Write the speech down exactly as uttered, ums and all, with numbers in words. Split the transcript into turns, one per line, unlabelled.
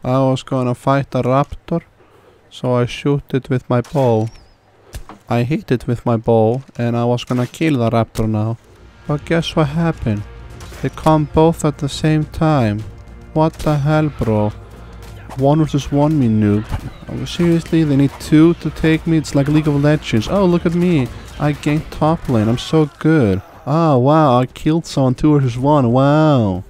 I was gonna fight a raptor, so I shoot it with my bow. I hit it with my bow, and I was gonna kill the raptor now. But guess what happened? They come both at the same time. What the hell, bro? One versus one, me noob. Oh, seriously, they need two to take me? It's like League of Legends. Oh, look at me. I gained top lane. I'm so good. Ah, wow, I killed someone two versus one. Wow.